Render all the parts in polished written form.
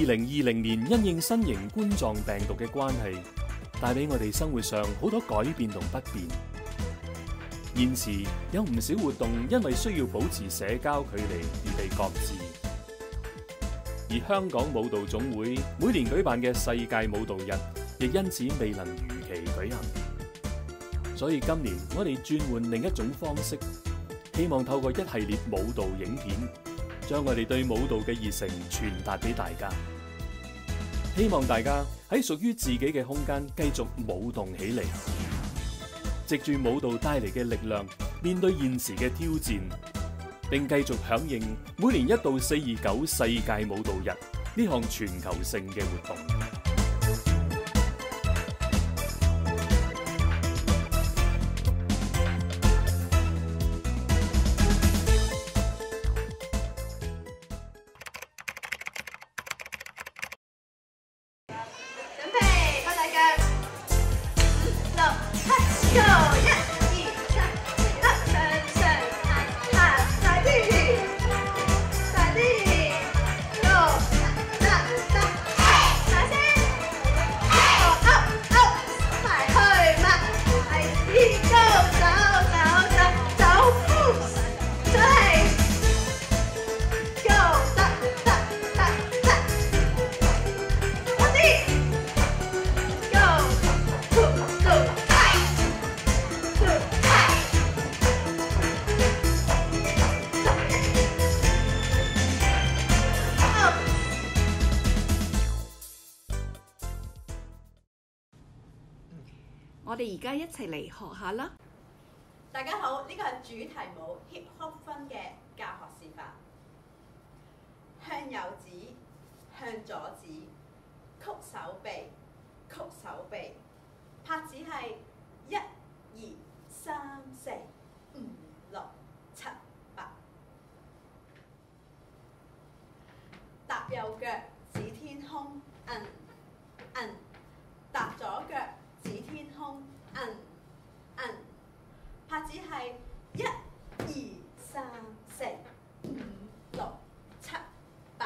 2020年因應新型冠狀病毒嘅關係，帶俾我哋生活上好多改變同不便。現時有唔少活動因為需要保持社交距離而被擱置，而香港舞蹈總會每年舉辦嘅世界舞蹈日，亦因此未能如期舉行。所以今年我哋轉換另一種方式，希望透過一系列舞蹈影片，將我哋對舞蹈嘅熱誠傳達俾大家。希望大家喺屬於自己嘅空間繼續舞動起嚟，藉住舞蹈帶嚟嘅力量，面對現時嘅挑戰，並繼續響應每年1到4月9世界舞蹈日呢項全球性嘅活動。 我哋而家一齊嚟學下啦！ 大家好，呢個係主題舞 Hip Hop Fun 嘅教學示範。向右指，向左指，曲手臂，曲手臂，拍子係1、2、3、4、5、6、7、8。踏右腳指天空，踏左腳指天空，拍子係1、2、3、4、5、6、7、8。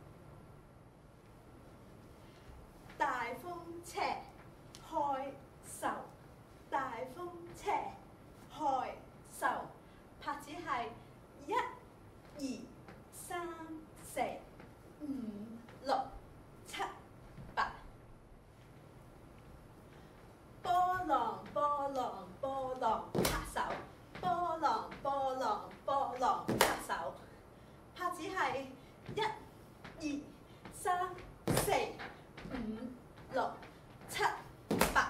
大風車開手，大風車開手，拍子係1、2、3、4、5、6、7、8。波浪波浪波浪拍手，波浪波浪波浪拍手，拍子係1、2、3、4、5、6、7、8。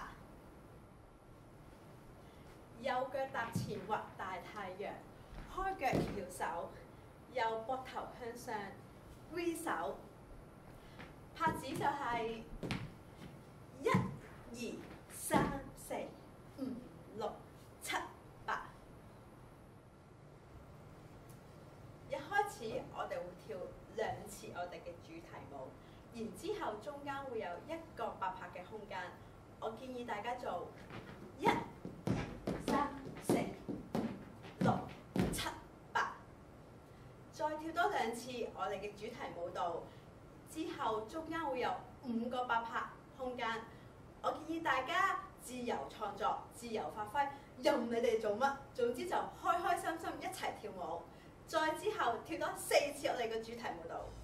右腳踏前畫大太陽，開腳翹手，右膊頭向上 V 手，拍子就係1、2、3、4、5、6、7、8。一開始我哋會跳2次我哋嘅主題舞，然之後中間會有1個8拍嘅空間。我建議大家做1、3、4、6、7、8，再跳多2次我哋嘅主題舞蹈，之後中間會有5個8拍空間。我建議大家自由創作、自由發揮，任你哋做乜，總之就開開心心一齊跳舞。再之後跳多4次我哋嘅主題舞蹈。